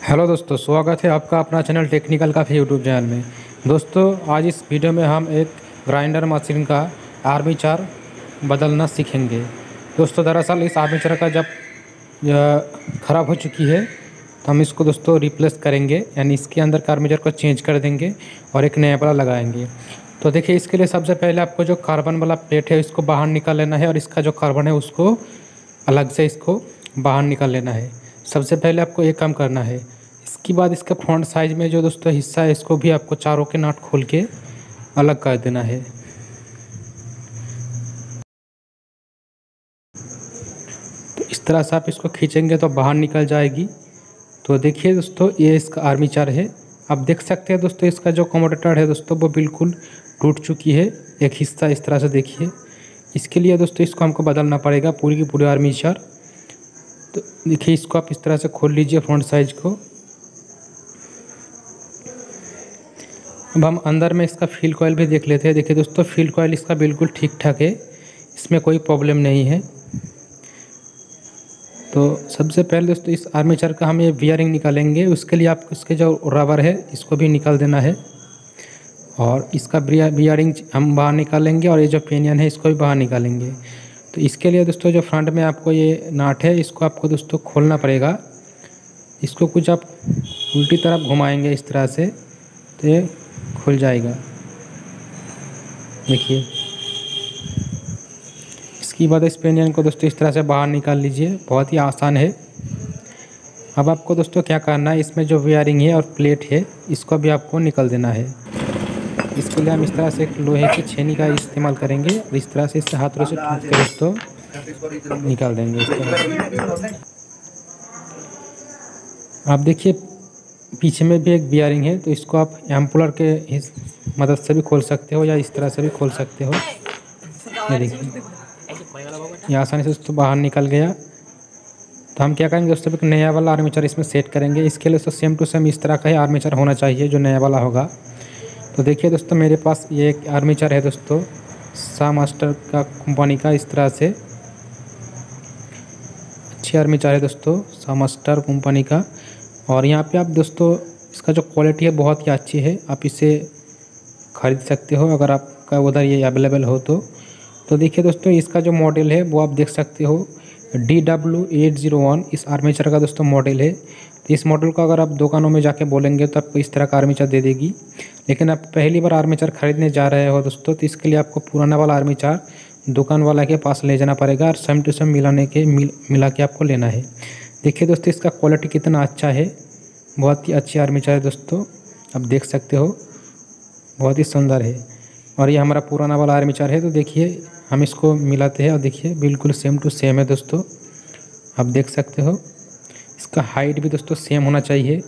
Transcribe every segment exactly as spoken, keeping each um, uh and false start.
Hello दोस्तों, स्वागत है आपका अपना चैनल टेक्निकल का यूट्यूब चैनल में। दोस्तों, आज इस वीडियो में हम एक ग्राइंडर मशीन का आर्मेचर बदलना सीखेंगे। दोस्तों, दरअसल इस आर्मेचर का जब ख़राब हो चुकी है तो हम इसको दोस्तों रिप्लेस करेंगे, यानी इसके अंदर का आर्मेचर को चेंज कर देंगे और एक नया वाला लगाएंगे। तो देखिए, इसके लिए सबसे पहले आपको जो कार्बन वाला प्लेट है इसको बाहर निकाल लेना है और इसका जो कार्बन है उसको अलग से इसको बाहर निकाल लेना है। सबसे पहले आपको ये काम करना है। इसके बाद इसका फ्रंट साइज में जो दोस्तों हिस्सा है इसको भी आपको चारों के नट खोल के अलग कर देना है। तो इस तरह से आप इसको खींचेंगे तो बाहर निकल जाएगी। तो देखिए दोस्तों, ये इसका आर्मेचर है। आप देख सकते हैं दोस्तों, इसका जो कम्यूटेटर है दोस्तों वो बिल्कुल टूट चुकी है। एक हिस्सा इस तरह से देखिए। इसके लिए दोस्तों इसको हमको बदलना पड़ेगा पूरी की पूरी आर्मेचर। तो देखिए, इसको आप इस तरह से खोल लीजिए फ्रंट साइज को। अब हम अंदर में इसका फील्ड कॉइल भी देख लेते हैं। देखिए दोस्तों, फील्ड कॉइल इसका बिल्कुल ठीक ठाक है, इसमें कोई प्रॉब्लम नहीं है। तो सबसे पहले दोस्तों इस आर्मेचर का हम ये बियरिंग निकालेंगे। उसके लिए आप इसके जो रबर है इसको भी निकाल देना है और इसका बियरिंग हम बाहर निकालेंगे और ये जो पिनियन है इसको भी बाहर निकालेंगे। तो इसके लिए दोस्तों जो फ्रंट में आपको ये नाट है इसको आपको दोस्तों खोलना पड़ेगा। इसको कुछ आप उल्टी तरफ घुमाएंगे इस तरह से तो ये खुल जाएगा। देखिए, इसके बाद इस पिनियन को दोस्तों इस तरह से बाहर निकाल लीजिए। बहुत ही आसान है। अब आपको दोस्तों क्या करना है, इसमें जो वायरिंग है और प्लेट है इसको भी आपको निकाल देना है। इसके लिए हम इस तरह से एक लोहे की छेनी का इस्तेमाल करेंगे और इस तरह से इससे हाथों से ठोक के दोस्तों निकाल देंगे इस तरह से। आप देखिए, पीछे में भी एक बियरिंग है, तो इसको आप एम्पुलर के मदद से भी खोल सकते हो या इस तरह से भी खोल सकते हो। ये देखिए, ये आसानी से दोस्तों बाहर निकल गया। तो हम क्या करेंगे दोस्तों, एक नया वाला आर्मेचर इसमें सेट करेंगे। इसके लिए तो सेम टू सेम इस तरह का ही आर्मेचर होना चाहिए जो नया वाला होगा। तो देखिए दोस्तों, मेरे पास ये एक आर्मेचर है दोस्तों, सा मास्टर का कंपनी का। इस तरह से अच्छी आर्मेचर है दोस्तों, सा मास्टर कंपनी का। और यहाँ पे आप दोस्तों इसका जो क्वालिटी है बहुत ही अच्छी है, आप इसे ख़रीद सकते हो अगर आपका उधर ये अवेलेबल हो तो। तो देखिए दोस्तों, इसका जो मॉडल है वो आप देख सकते हो, D W eight zero one इस आर्मेचर का दोस्तों मॉडल है। तो इस मॉडल को अगर आप दुकानों में जाके बोलेंगे तो आपको इस तरह का आर्मेचर दे देगी। लेकिन आप पहली बार आर्मेचर ख़रीदने जा रहे हो दोस्तों, तो इसके लिए आपको पुराना वाला आर्मेचर दुकान वाला के पास ले जाना पड़ेगा और सेम टू सेम मिलाने के मिल मिला के आपको लेना है। देखिए दोस्तों, इसका क्वालिटी कितना अच्छा है, बहुत ही अच्छी आर्मेचर है दोस्तों। आप देख सकते हो, बहुत ही सुंदर है। और ये हमारा पुराना वाला आर्मेचर है। तो देखिए, हम इसको मिलाते हैं और देखिए बिल्कुल सेम टू सेम है दोस्तों। आप देख सकते हो, इसका हाइट भी दोस्तों सेम होना चाहिए।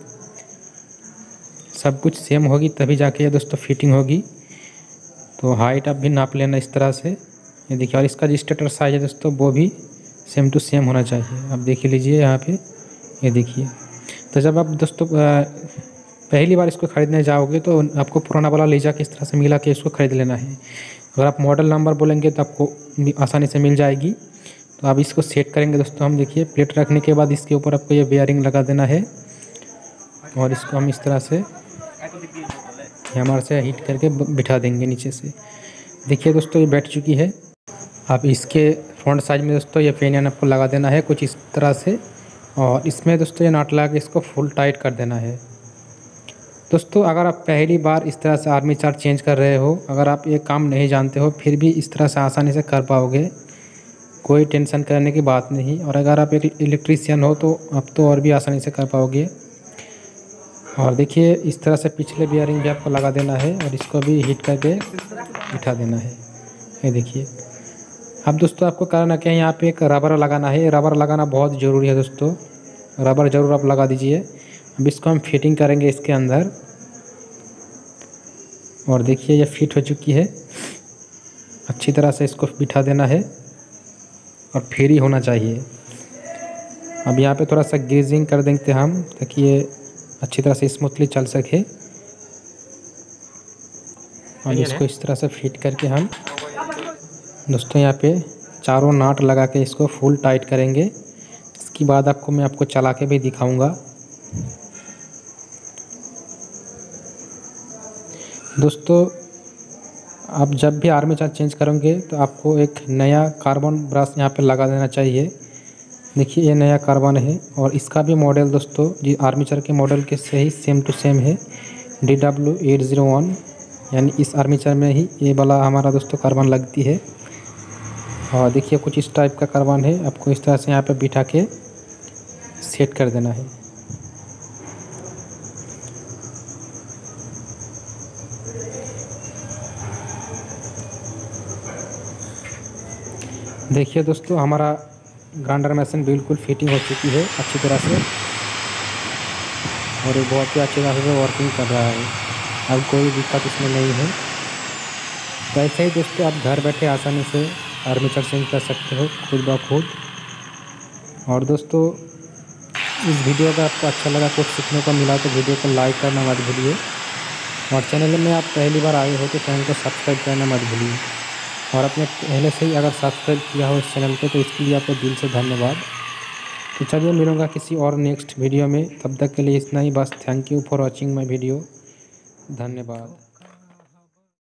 सब कुछ सेम होगी तभी जाके ये दोस्तों फिटिंग होगी। तो हाइट आप भी नाप लेना इस तरह से। ये देखिए, और इसका जो स्टेटर साइज है दोस्तों वो भी सेम टू सेम होना चाहिए। आप देख लीजिए यहाँ पे, ये देखिए। तो जब आप दोस्तों पहली बार इसको ख़रीदने जाओगे तो आपको पुराना वाला ले जाके इस तरह से मिला के इसको ख़रीद लेना है। अगर आप मॉडल नंबर बोलेंगे तो आपको आसानी से मिल जाएगी। तो आप इसको सेट करेंगे दोस्तों। हम देखिए, प्लेट रखने के बाद इसके ऊपर आपको ये बेयरिंग लगा देना है और इसको हम इस तरह से हमारे से हीट करके बिठा देंगे नीचे से। देखिए दोस्तों, ये बैठ चुकी है। आप इसके फ्रंट साइड में दोस्तों ये पिनियन आपको लगा देना है कुछ इस तरह से, और इसमें दोस्तों ये नाट लगा के इसको फुल टाइट कर देना है। दोस्तों, अगर आप पहली बार इस तरह से आर्मेचर चेंज कर रहे हो, अगर आप ये काम नहीं जानते हो, फिर भी इस तरह से आसानी से कर पाओगे, कोई टेंशन करने की बात नहीं। और अगर आप एक इलेक्ट्रीशियन हो तो आप तो और भी आसानी से कर पाओगे। और देखिए, इस तरह से पिछले बियरिंग भी आपको लगा देना है और इसको भी हीट करके बिठा देना है। ये देखिए। अब दोस्तों आपको करना क्या है, यहाँ पे एक रबर लगाना है। रबर लगाना बहुत ज़रूरी है दोस्तों, रबर ज़रूर आप लगा दीजिए। अब इसको हम फिटिंग करेंगे इसके अंदर। और देखिए, ये फिट हो चुकी है। अच्छी तरह से इसको बिठा देना है और फ्री होना चाहिए। अब यहाँ पे थोड़ा सा ग्रीजिंग कर देंगे हम, ताकि ये अच्छी तरह से स्मूथली चल सके। और इसको इस तरह से फिट करके हम दोस्तों यहाँ पे चारों नाट लगा के इसको फुल टाइट करेंगे। इसके बाद आपको मैं आपको चला के भी दिखाऊंगा। दोस्तों आप जब भी आर्मेचर चेंज करेंगे तो आपको एक नया कार्बन ब्रश यहाँ पे लगा देना चाहिए। देखिए ये नया कार्बन है और इसका भी मॉडल दोस्तों जी आर्मेचर के मॉडल के से ही सेम टू सेम है, D W eight zero one, यानी इस आर्मेचर में ही ये वाला हमारा दोस्तों कार्बन लगती है। और देखिए कुछ इस टाइप का कार्बन है, आपको इस तरह से यहाँ पे बिठा के सेट कर देना है। देखिए दोस्तों हमारा ग्राइंडर मशीन बिल्कुल फिटिंग हो चुकी है अच्छी तरह से और ये बहुत ही अच्छी तरह से वर्किंग कर रहा है। अब कोई दिक्कत इसमें नहीं है। तो ऐसे ही दोस्तों आप घर बैठे आसानी से आर्मेचर चेंज कर सकते हो खुद ब खुद। और दोस्तों इस वीडियो का आपको अच्छा लगा, कुछ सीखने को मिला तो वीडियो को लाइक करना मत भूलिए और चैनल में आप पहली बार आए हो तो चैनल को सब्सक्राइब करना मत भूलिए। और आपने पहले से ही अगर सब्सक्राइब किया हो इस चैनल को तो इसके लिए आपको दिल से धन्यवाद। तो चलिए मिलूँगा किसी और नेक्स्ट वीडियो में, तब तक के लिए इतना ही बस। Thank you for watching my video. धन्यवाद।